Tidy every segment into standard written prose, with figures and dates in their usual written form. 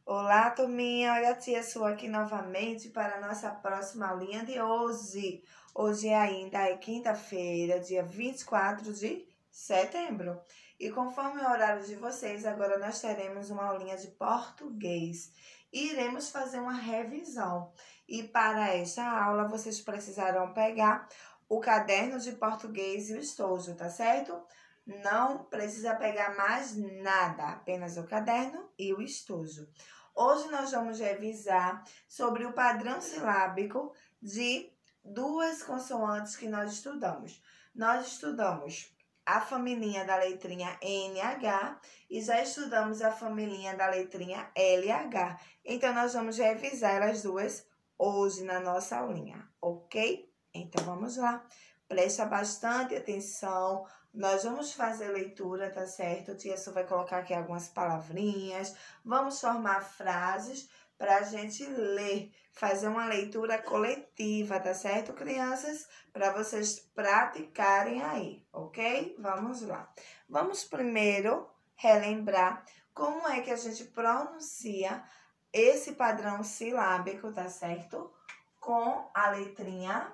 Olá, turminha. Olha a tia sua aqui novamente para a nossa próxima aulinha de hoje. Hoje ainda é quinta-feira, dia 24 de setembro. E conforme o horário de vocês, agora nós teremos uma aulinha de português. E iremos fazer uma revisão. E para esta aula, vocês precisarão pegar o caderno de português e o estojo, tá certo? Não precisa pegar mais nada, apenas o caderno e o estojo. Hoje nós vamos revisar sobre o padrão silábico de duas consoantes que nós estudamos. Nós estudamos a família da letrinha NH e já estudamos a família da letrinha LH. Então, nós vamos revisar as duas hoje na nossa aulinha, ok? Então, vamos lá. Presta bastante atenção. Nós vamos fazer leitura, tá certo? Tia Su vai colocar aqui algumas palavrinhas. Vamos formar frases para a gente ler, fazer uma leitura coletiva, tá certo, crianças? Para vocês praticarem aí, ok? Vamos lá. Vamos primeiro relembrar como é que a gente pronuncia esse padrão silábico, tá certo? Com a letrinha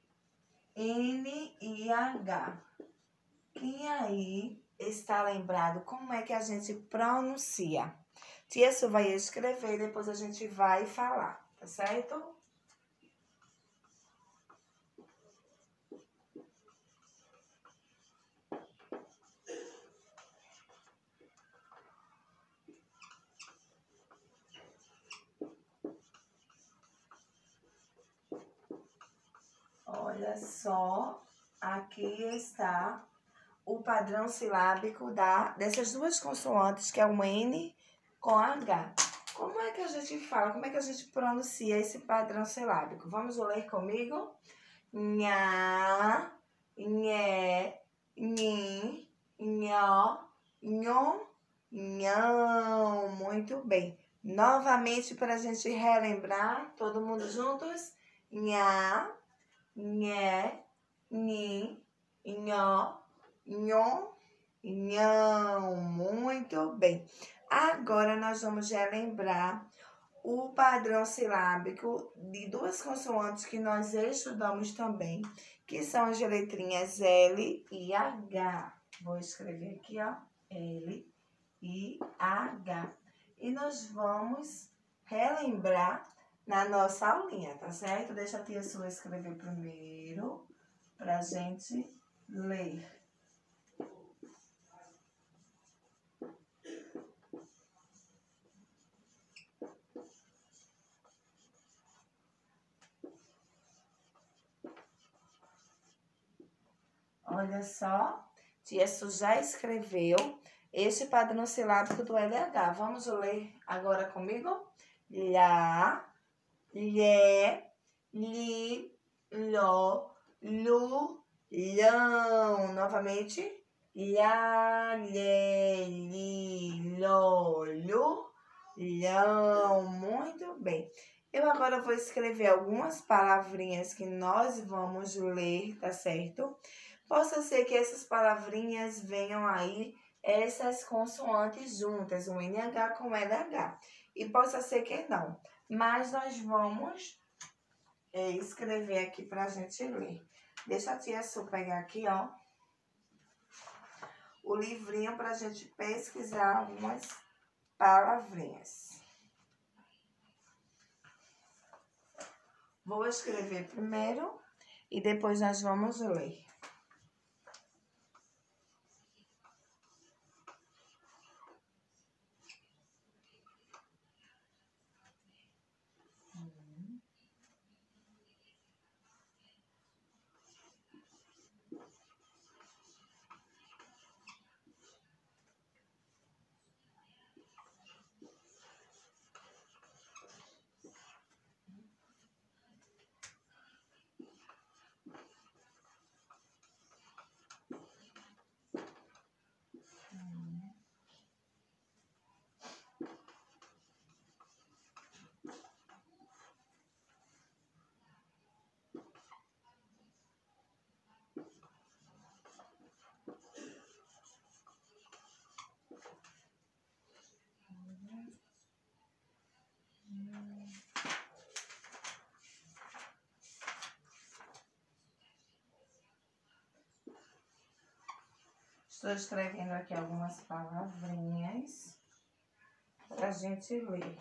N e H. Quem aí está lembrado como é que a gente pronuncia? Tia Su vai escrever e depois a gente vai falar, tá certo? Olha só, aqui está o padrão silábico dessas duas consoantes, que é um N com H. Como é que a gente fala? Como é que a gente pronuncia esse padrão silábico? Vamos ler comigo? Nha, nhé, nhi, nhó, nhon, nhão. Muito bem. Novamente, para a gente relembrar, todo mundo juntos? Nha, nhé, nhi, nhó, nhon, nhão. Muito bem. Agora, nós vamos relembrar o padrão silábico de duas consoantes que nós estudamos também, que são as letrinhas L e H. Vou escrever aqui, ó, L e H. E nós vamos relembrar na nossa aulinha, tá certo? Deixa a tia sua escrever primeiro, pra gente ler. Olha só, tia Su já escreveu este padrão silábico do LH. Vamos ler agora comigo? Lá, lé, li, ló, lu, lão. Novamente. Lá, lé, li, ló, lu, lão. Muito bem. Eu agora vou escrever algumas palavrinhas que nós vamos ler, tá certo? Possa ser que essas palavrinhas venham aí, essas consoantes juntas, o NH com LH. E possa ser que não. Mas nós vamos escrever aqui pra gente ler. Deixa a tia Su pegar aqui, ó, o livrinho pra gente pesquisar algumas palavrinhas. Vou escrever primeiro e depois nós vamos ler. Estou escrevendo aqui algumas palavrinhas para a gente ler.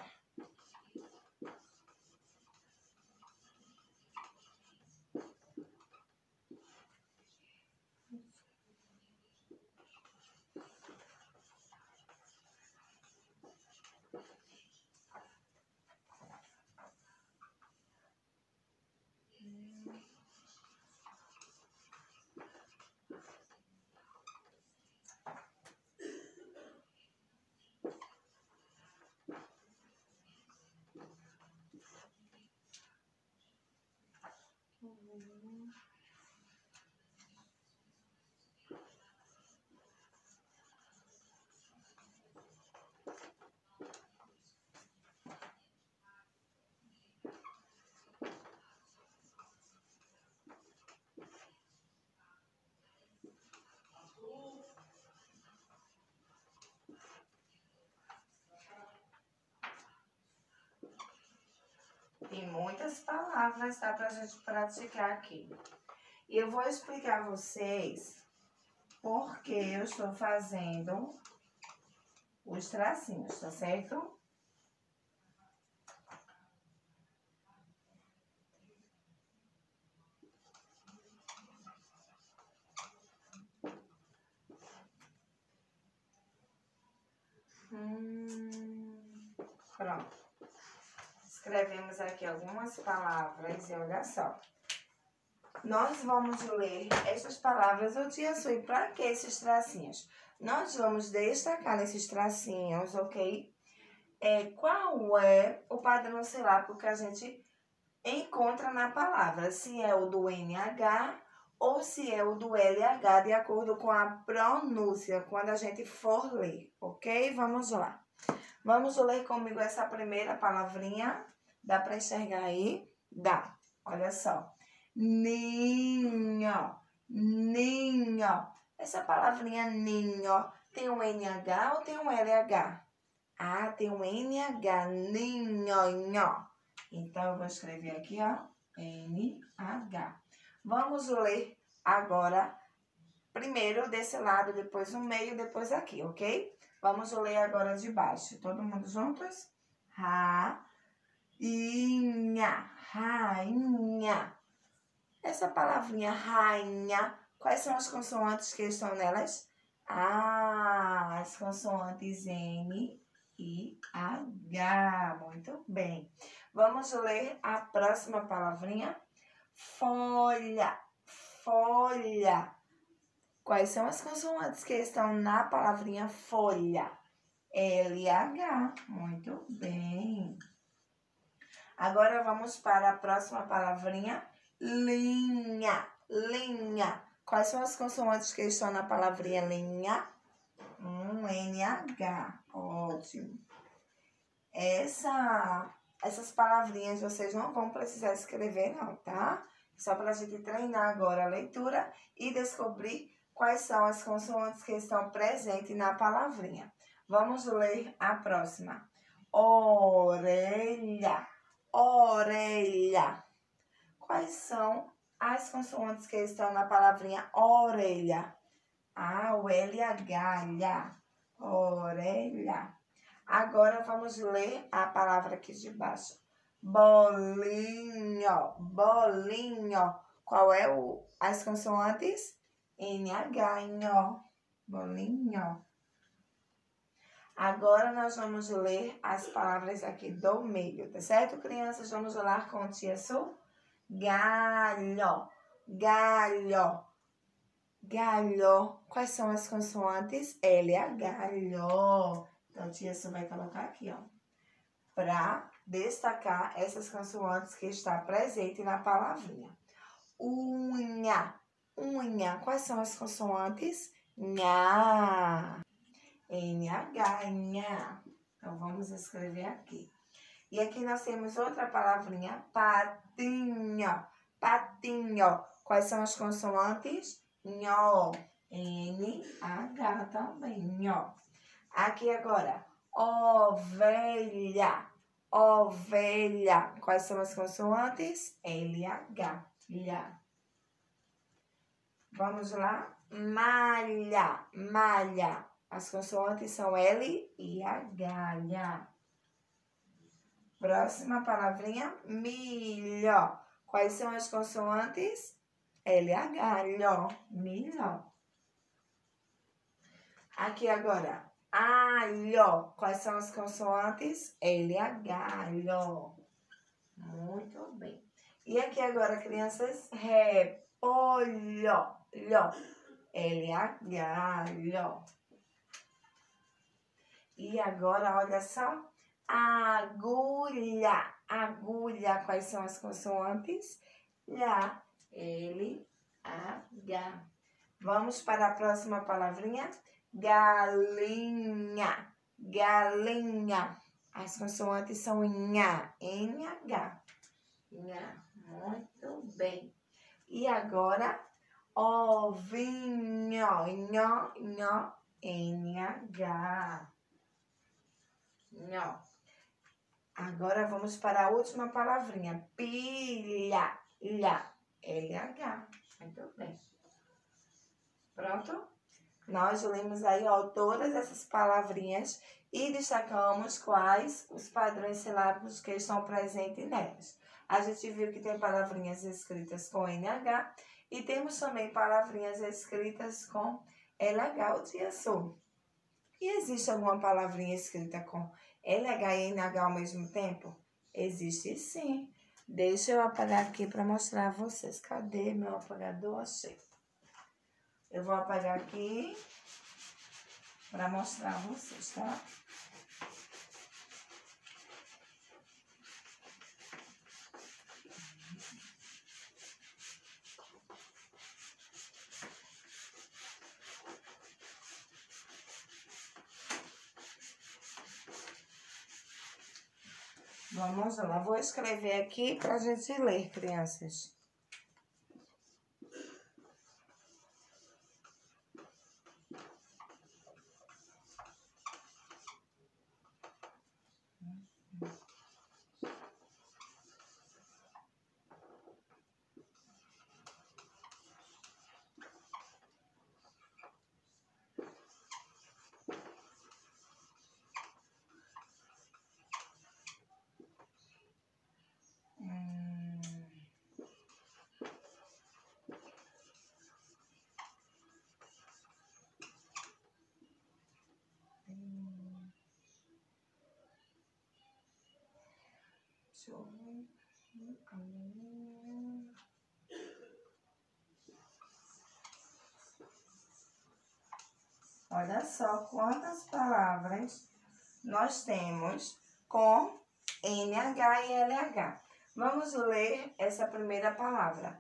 Tem muitas palavras, tá? Pra gente praticar aqui. E eu vou explicar a vocês por que eu estou fazendo os tracinhos, tá certo? Pronto. Escrevemos aqui algumas palavras e olha só. Nós vamos ler essas palavras. Ô tia Sui, para que esses tracinhos? Nós vamos destacar nesses tracinhos, ok? Qual é o padrão silábico que a gente encontra na palavra? Se é o do NH ou se é o do LH, de acordo com a pronúncia, quando a gente for ler, ok? Vamos lá. Vamos ler comigo essa primeira palavrinha. Dá para enxergar aí? Dá. Olha só. Ninho. Ninho. Essa palavrinha ninho tem um NH ou tem um LH? Ah, tem um NH. Ninho. Então, eu vou escrever aqui, ó. NH. Vamos ler agora, primeiro desse lado, depois no meio, depois aqui, ok? Vamos ler agora de baixo. Todo mundo juntos? Rainha. Rainha. Essa palavrinha rainha, quais são as consoantes que estão nelas? Ah, as consoantes N e H. Muito bem. Vamos ler a próxima palavrinha. Folha. Folha. Quais são as consoantes que estão na palavrinha folha? LH. Muito bem. Agora vamos para a próxima palavrinha. Linha. Linha. Quais são as consoantes que estão na palavrinha linha? NH. Ótimo. Essas palavrinhas vocês não vão precisar escrever não, tá? Só para a gente treinar agora a leitura e descobrir quais são as consoantes que estão presentes na palavrinha. Vamos ler a próxima. Orelha. Orelha. Quais são as consoantes que estão na palavrinha orelha? Ah, o LH. Orelha. Agora vamos ler a palavra aqui de baixo. Bolinho. Bolinho. Qual é as consoantes? NH. Bolinho. Agora nós vamos ler as palavras aqui do meio, tá certo, crianças? Vamos lá com o tia Su. Galho. Galho. Galho. Quais são as consoantes? LH. Galho. Então, tia Su vai colocar aqui, ó. Para destacar essas consoantes que está presente na palavrinha. Unha. Unha. Quais são as consoantes? Nha. NH, nha. Então, vamos escrever aqui. E aqui nós temos outra palavrinha, patinho. Patinho. Quais são as consoantes? Nho. NH também, nho. Aqui agora, ovelha. Ovelha. Quais são as consoantes? LH. Lha. Vamos lá. Malha, malha. As consoantes são L e H. Próxima palavrinha, milho. Quais são as consoantes? LH, lho, milho. Aqui agora, alho. Quais são as consoantes? LH, lho. Muito bem. E aqui agora, crianças, repolho, lho. LH, lho. E agora, olha só, agulha, agulha. Quais são as consoantes? Lá, L, H. Vamos para a próxima palavrinha. Galinha, galinha. As consoantes são nha, NH. Nha, muito bem. E agora, ovinho, nho, nho, NH. Nho. Agora vamos para a última palavrinha. Pilha, lha, LH. Muito bem. Pronto? Nós lemos aí, ó, todas essas palavrinhas e destacamos quais os padrões silábicos que estão presentes nelas. A gente viu que tem palavrinhas escritas com NH e temos também palavrinhas escritas com LH ou tia Su. E existe alguma palavrinha escrita com LH e NH ao mesmo tempo? Existe sim. Deixa eu apagar aqui para mostrar a vocês. Cadê meu apagador? Achei. Eu vou apagar aqui para mostrar a vocês, tá? Vamos lá, vou escrever aqui para a gente ler, crianças. Deixa eu ver. Olha só quantas palavras nós temos com NH e LH. Vamos ler essa primeira palavra.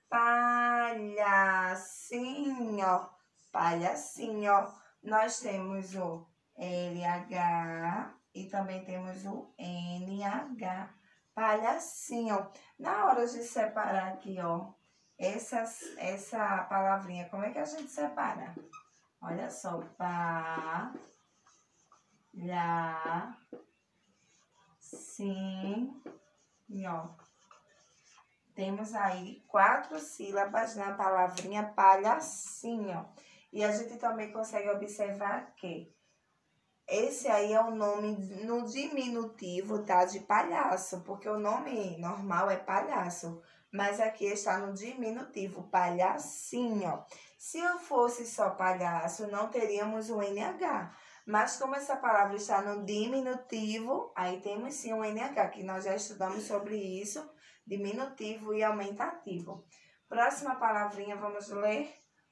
Palhacinho, palhacinho. Nós temos o LH e também temos o NH. Palhacinho. Na hora de separar aqui, ó, essa palavrinha, como é que a gente separa? Olha só, pá, lá, sim, ó. Temos aí 4 sílabas na palavrinha palhacinho. E a gente também consegue observar que esse aí é o nome no diminutivo, tá? De palhaço, porque o nome normal é palhaço. Mas aqui está no diminutivo, palhacinho. Se eu fosse só palhaço, não teríamos o NH. Mas como essa palavra está no diminutivo, aí temos sim o NH, que nós já estudamos sobre isso, diminutivo e aumentativo. Próxima palavrinha, vamos ler?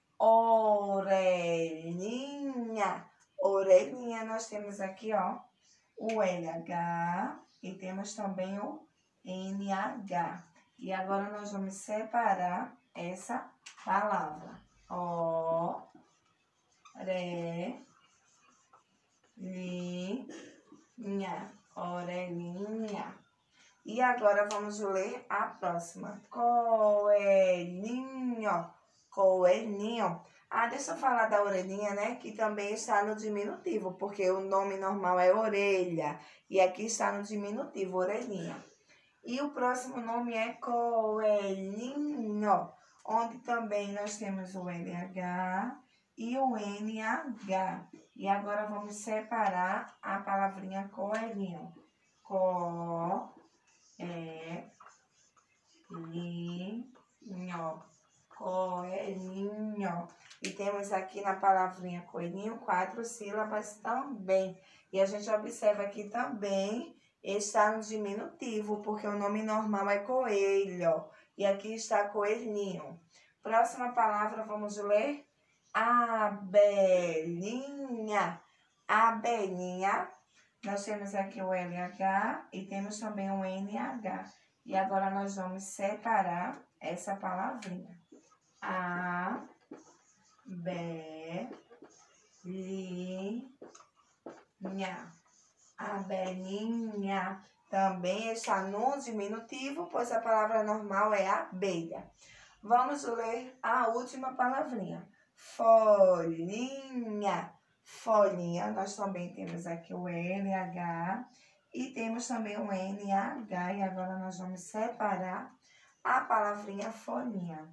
Orelhinha. Orelhinha, nós temos aqui, ó, o LH e temos também o NH. E agora nós vamos separar essa palavra. Orelhinha, orelhinha. E agora vamos ler a próxima. Coelhinho, coelhinho. Ah, deixa eu falar da orelhinha, né? Que também está no diminutivo, porque o nome normal é orelha. E aqui está no diminutivo, orelhinha. E o próximo nome é coelhinho. onde também nós temos o LH e o NH. E agora vamos separar a palavrinha coelhinho. Coelhinho. Coelhinho. E temos aqui na palavrinha coelhinho 4 sílabas também. E a gente observa aqui também está no diminutivo, porque o nome normal é coelho. E aqui está coelhinho. Próxima palavra, vamos ler? Abelhinha. Abelhinha. Nós temos aqui o LH e temos também o NH. E agora nós vamos separar essa palavrinha. Abelhinha. Abelhinha. Também está no diminutivo, pois a palavra normal é abelha. Vamos ler a última palavrinha. Folhinha. Folhinha. Nós também temos aqui o LH e temos também o NH. E agora nós vamos separar a palavrinha folhinha.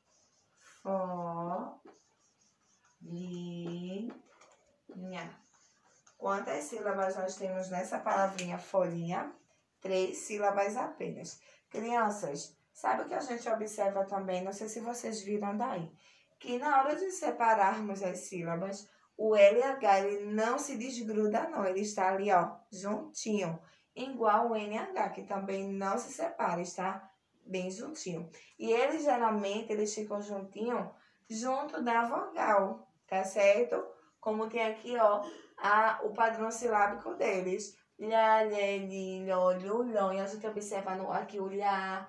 Folhinha. Quantas sílabas nós temos nessa palavrinha folhinha? 3 sílabas apenas. Crianças, sabe o que a gente observa também? Não sei se vocês viram daí. Que na hora de separarmos as sílabas, o LH ele não se desgruda não. Ele está ali, ó, juntinho. Igual o NH, que também não se separa, está bem juntinho. E eles geralmente, eles ficam juntinho junto da vogal, tá certo? Como tem aqui, ó, o padrão silábico deles. Lá, lé, li, ló, lu, ló. E a gente observa aqui o lá,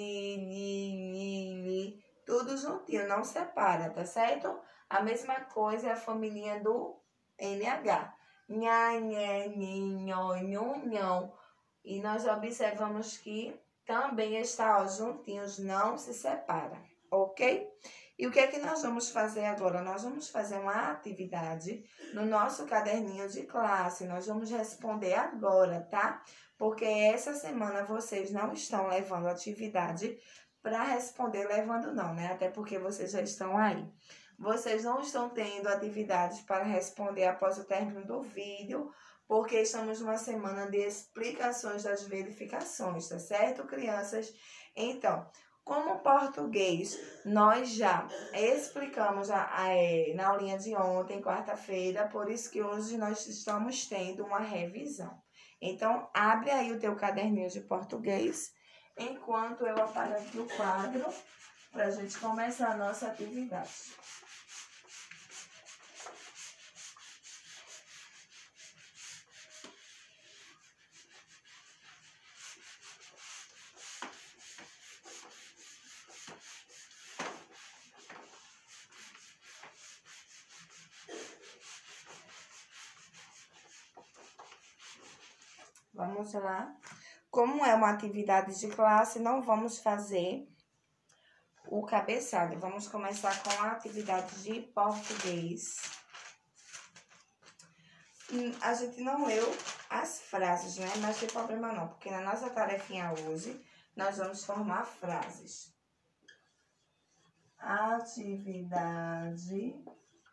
li. Tudo juntinho, não separa, tá certo? A mesma coisa é a família do NH. Nha, nhé, nho, nhão. E nós observamos que também está, ó, juntinhos, não se separa, ok? E o que é que nós vamos fazer agora? Nós vamos fazer uma atividade no nosso caderninho de classe. Nós vamos responder agora, tá? Porque essa semana vocês não estão levando atividade para responder, levando não, né? Até porque vocês já estão aí. Vocês não estão tendo atividades para responder após o término do vídeo, porque estamos numa semana de explicações das verificações, tá certo, crianças? Então, como português, nós já explicamos na aulinha de ontem, quarta-feira, por isso que hoje nós estamos tendo uma revisão. Então, abre aí o teu caderninho de português, enquanto eu apago aqui o quadro, para a gente começar a nossa atividade. Vamos lá. Como é uma atividade de classe, não vamos fazer o cabeçalho. Vamos começar com a atividade de português. A gente não leu as frases, né? Mas não tem problema não, porque na nossa tarefinha hoje, nós vamos formar frases. Atividade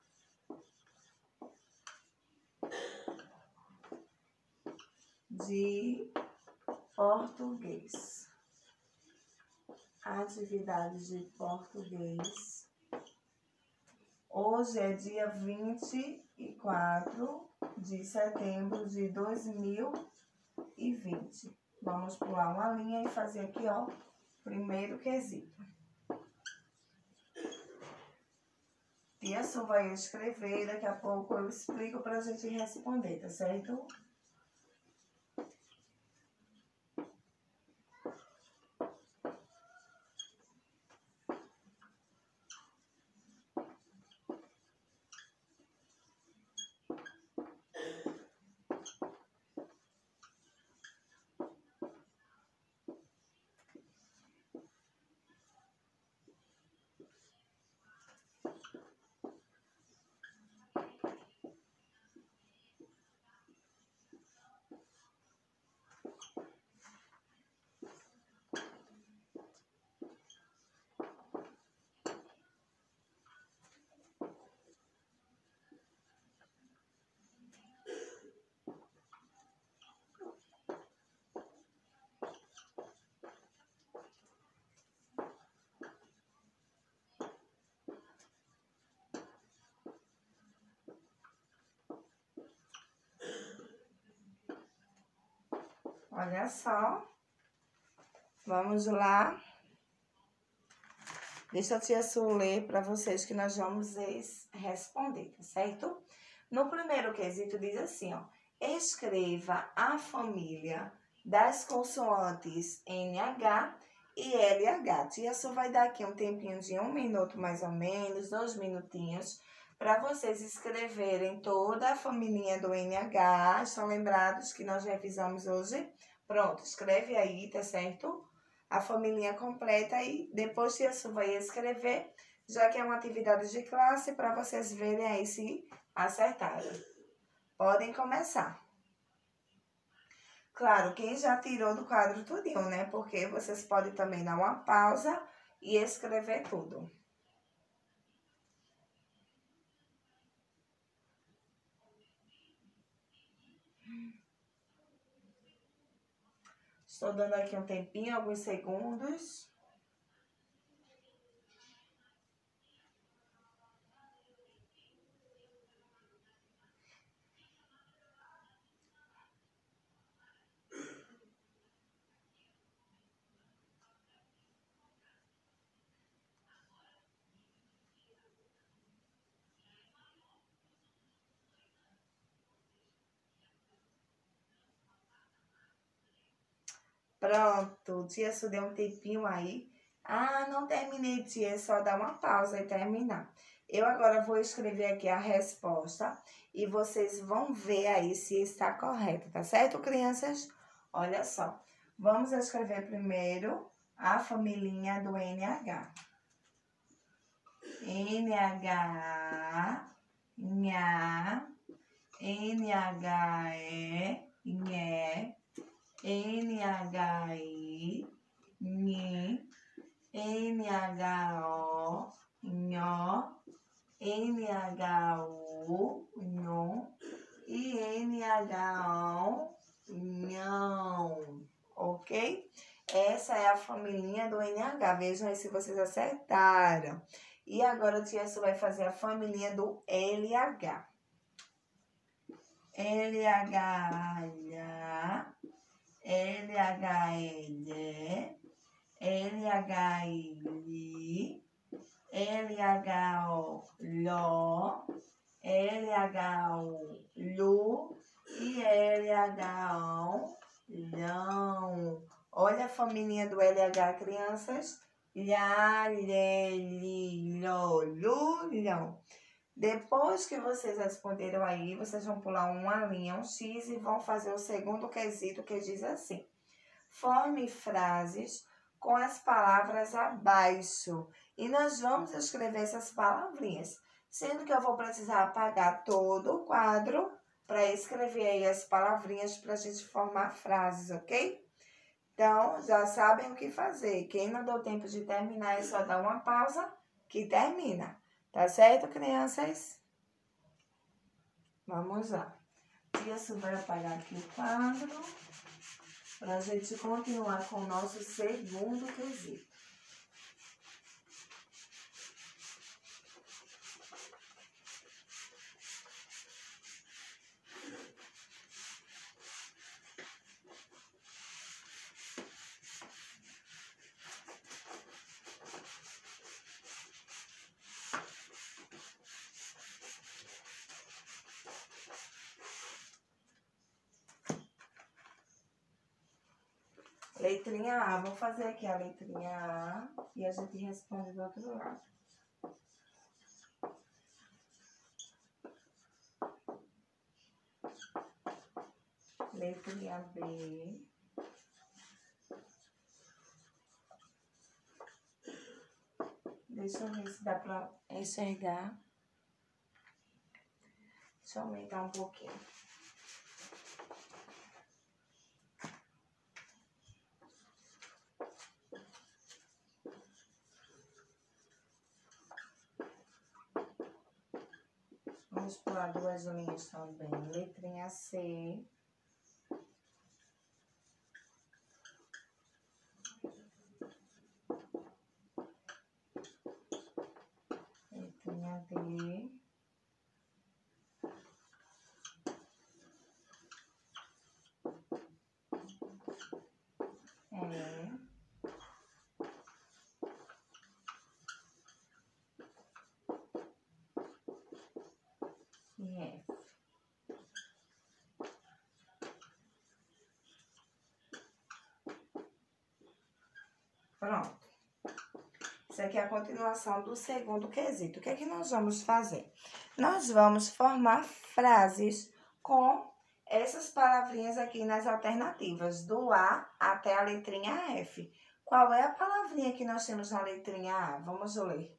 de português. Atividade de português. Hoje é dia 24 de setembro de 2020. Vamos pular uma linha e fazer aqui, ó, primeiro quesito. Tia Su vai escrever, daqui a pouco eu explico pra gente responder, tá certo? Olha só. Vamos lá. Deixa a tia Su ler para vocês que nós vamos responder, tá certo? No primeiro quesito diz assim, ó. Escreva a família das consoantes NH e LH. Tia Su vai dar aqui um tempinho de 1 minuto mais ou menos, 2 minutinhos, para vocês escreverem toda a família do NH. Estão lembrados que nós revisamos hoje? Pronto, escreve aí, tá certo? A família completa e depois Tia Su vai escrever, já que é uma atividade de classe, para vocês verem aí se acertaram. Podem começar. Claro, quem já tirou do quadro tudinho, né? Porque vocês podem também dar uma pausa e escrever tudo. Estou dando aqui um tempinho, alguns segundos. Pronto, tia Su deu um tempinho aí. Ah, não terminei, tia, é só dar uma pausa e terminar. Eu agora vou escrever aqui a resposta e vocês vão ver aí se está correto, tá certo, crianças? Olha só, vamos escrever primeiro a família do NH. NH, nha, NHE, nhé, NHI, nhi, NHO, nhó, NHU, nhon e NHO, nhão, ok? Essa é a família do NH, vejam aí se vocês acertaram. E agora a tia Su vai fazer a família do LH. LH, LHL, LHI, LHO, LHO, LHO, LU e LHO, LHão. Olha a família do LH, crianças. Lhá, lhé, li, ló, lu, lhão. Depois que vocês responderam aí, vocês vão pular uma linha, um X e vão fazer o segundo quesito que diz assim. Forme frases com as palavras abaixo. E nós vamos escrever essas palavrinhas. Sendo que eu vou precisar apagar todo o quadro para escrever aí as palavrinhas para a gente formar frases, ok? Então, já sabem o que fazer. Quem não deu tempo de terminar, é só dar uma pausa que termina. Tá certo, crianças? Vamos lá. Tia Su vai apagar aqui o quadro para a gente continuar com o nosso segundo quesito. Letrinha A, vou fazer aqui a letrinha A e a gente responde do outro lado. Letrinha B. Deixa eu ver se dá pra enxergar. Deixa eu aumentar um pouquinho. Vamos pular 2 linhas também. Letrinha C. Letrinha D. Pronto. Isso aqui é a continuação do segundo quesito. O que é que nós vamos fazer? Nós vamos formar frases com essas palavrinhas aqui nas alternativas, do A até a letrinha F. Qual é a palavrinha que nós temos na letrinha A? Vamos ler.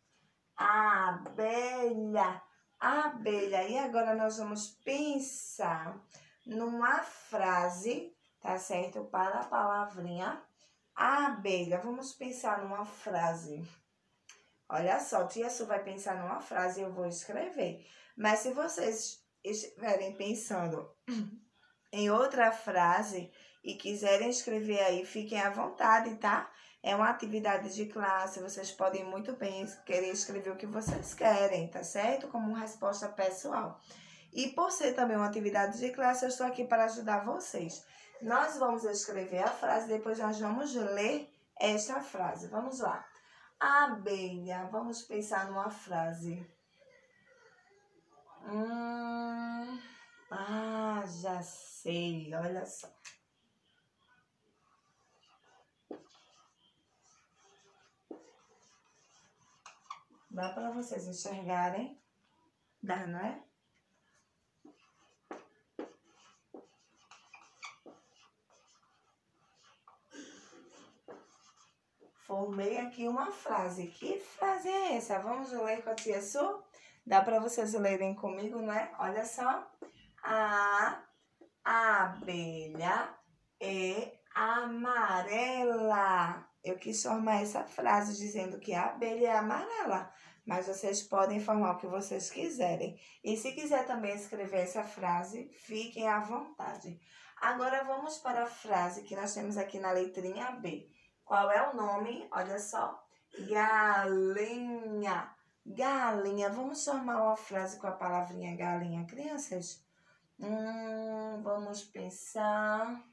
Abelha. Abelha. E agora nós vamos pensar numa frase, tá certo? Para a palavrinha abelha. Vamos pensar numa frase. Olha só, tia Su vai pensar numa frase e eu vou escrever. Mas se vocês estiverem pensando em outra frase e quiserem escrever aí, fiquem à vontade, tá? É uma atividade de classe, vocês podem muito bem querer escrever o que vocês querem, tá certo? Como resposta pessoal. E por ser também uma atividade de classe, eu estou aqui para ajudar vocês. Nós vamos escrever a frase, depois nós vamos ler esta frase. Vamos lá. Abelha. Vamos pensar numa frase. Já sei. Olha só. Dá para vocês enxergarem? Dá, não é? Formei aqui uma frase. Que frase é essa? Vamos ler com a tia Su? Dá para vocês lerem comigo, não é? Olha só. A abelha é amarela. Eu quis formar essa frase dizendo que a abelha é amarela. Mas vocês podem formar o que vocês quiserem. E se quiser também escrever essa frase, fiquem à vontade. Agora vamos para a frase que nós temos aqui na letrinha B. Qual é o nome? Olha só. Galinha. Galinha. Vamos formar uma frase com a palavrinha galinha, crianças? Vamos pensar.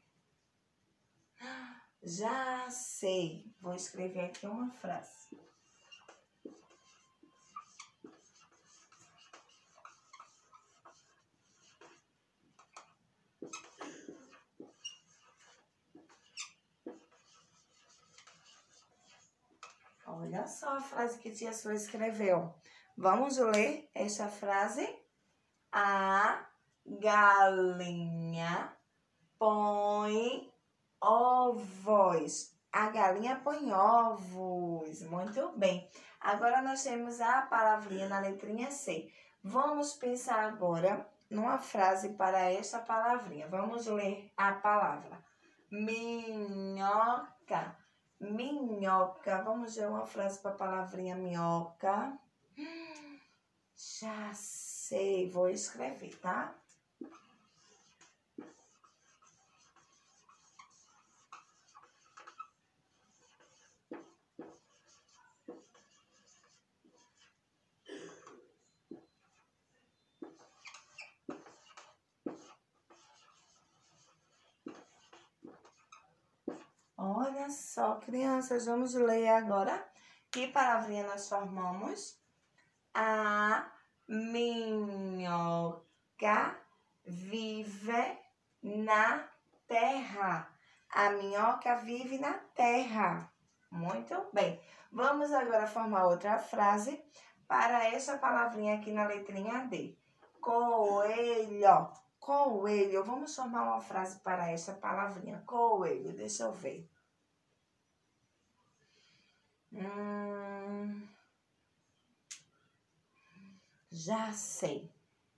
Já sei. Vou escrever aqui uma frase. Olha só a frase que tia Su escreveu. Vamos ler essa frase? A galinha põe ovos. A galinha põe ovos. Muito bem. Agora nós temos a palavrinha na letrinha C. Vamos pensar agora numa frase para esta palavrinha. Vamos ler a palavra. Minhoca. Minhoca. Vamos ver uma frase para a palavrinha minhoca. Já sei. Vou escrever, tá? Olha só, crianças, vamos ler agora. Que palavrinha nós formamos? A minhoca vive na terra. A minhoca vive na terra. Muito bem. Vamos agora formar outra frase para essa palavrinha aqui na letrinha D. Coelho. Coelho. Vamos formar uma frase para essa palavrinha. Coelho. Deixa eu ver. Já sei.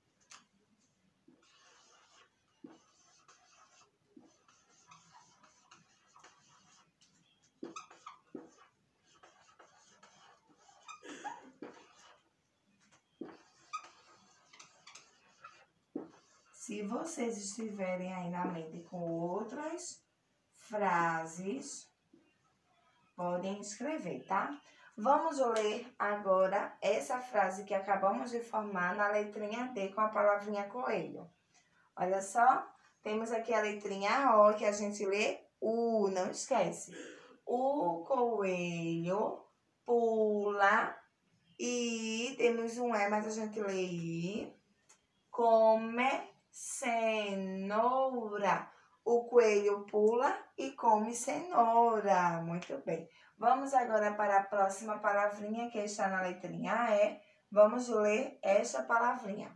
Se vocês estiverem aí na mente com outras frases, podem escrever, tá? Vamos ler agora essa frase que acabamos de formar na letrinha D com a palavrinha coelho. Olha só, temos aqui a letrinha O que a gente lê U, não esquece. O coelho pula e temos um E, mas a gente lê I. Come cenoura. O coelho pula e come cenoura. Muito bem. Vamos agora para a próxima palavrinha que está na letrinha E. Vamos ler essa palavrinha.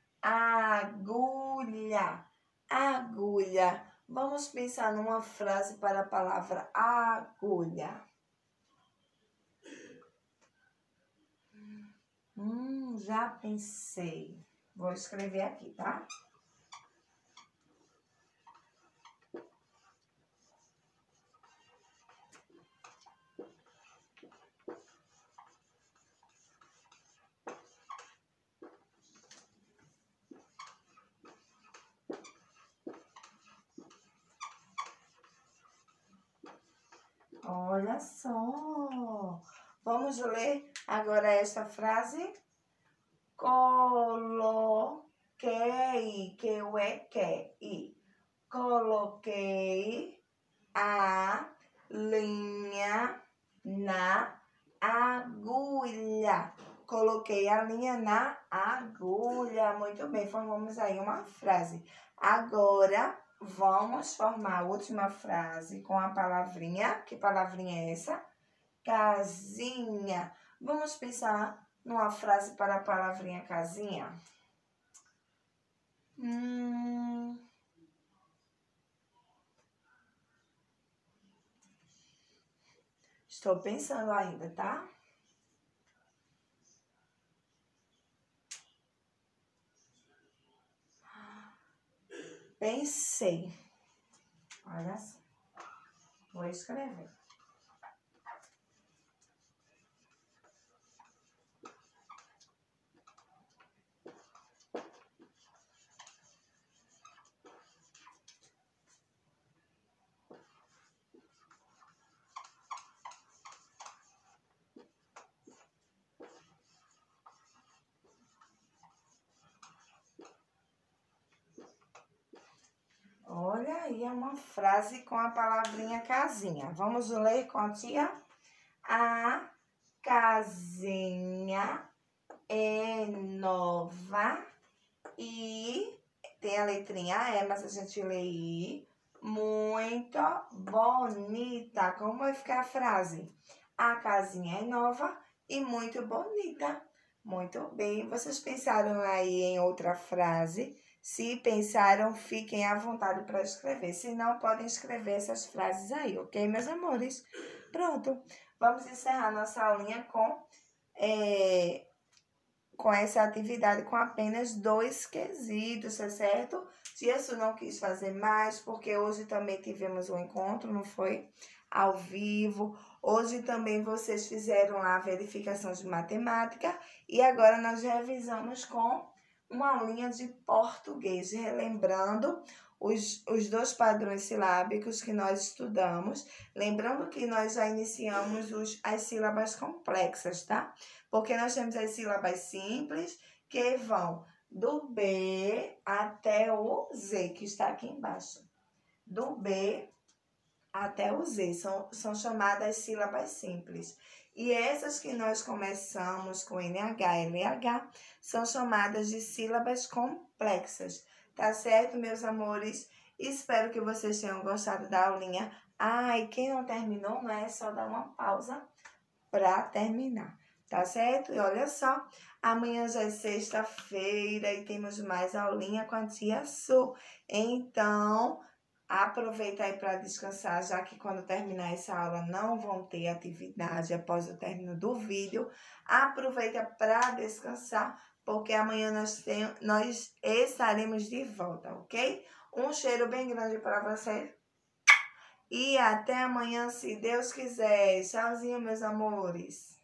Agulha. Agulha. Vamos pensar numa frase para a palavra agulha. Já pensei. Vou escrever aqui, tá? Olha só. Vamos ler agora essa frase. Coloquei, que eu é que e coloquei a linha na agulha. Coloquei a linha na agulha. Muito bem, formamos aí uma frase. Agora, vamos formar a última frase com a palavrinha. Que palavrinha é essa? Casinha. Vamos pensar numa frase para a palavrinha casinha. Estou pensando ainda, tá? Pensei. Olha só. Vou escrever. Olha aí, é uma frase com a palavrinha casinha. Vamos ler com a tia? A casinha é nova e tem a letrinha E, mas a gente lê I. Muito bonita. Como vai ficar a frase? A casinha é nova e muito bonita. Muito bem. Vocês pensaram aí em outra frase? Se pensaram, fiquem à vontade para escrever. Se não, podem escrever essas frases aí, ok, meus amores? Pronto. Vamos encerrar nossa aulinha com essa atividade com apenas 2 quesitos, tá certo? Tia Su não quis fazer mais, porque hoje também tivemos um encontro, não foi? Ao vivo. Hoje também vocês fizeram lá a verificação de matemática e agora nós revisamos com uma aulinha de português, relembrando os 2 padrões silábicos que nós estudamos. Lembrando que nós já iniciamos as sílabas complexas, tá? Porque nós temos as sílabas simples, que vão do B até o Z, que está aqui embaixo. Do B até o Z, são chamadas sílabas simples. E essas que nós começamos com NH e LH são chamadas de sílabas complexas. Tá certo, meus amores? Espero que vocês tenham gostado da aulinha. E quem não terminou, não é só dar uma pausa para terminar. Tá certo? E olha só, amanhã já é sexta-feira e temos mais aulinha com a tia Su. Então, aproveita aí para descansar, já que quando terminar essa aula não vão ter atividade após o término do vídeo. Aproveita para descansar, porque amanhã nós estaremos de volta, ok? Um cheiro bem grande para vocês. E até amanhã, se Deus quiser. Tchauzinho, meus amores.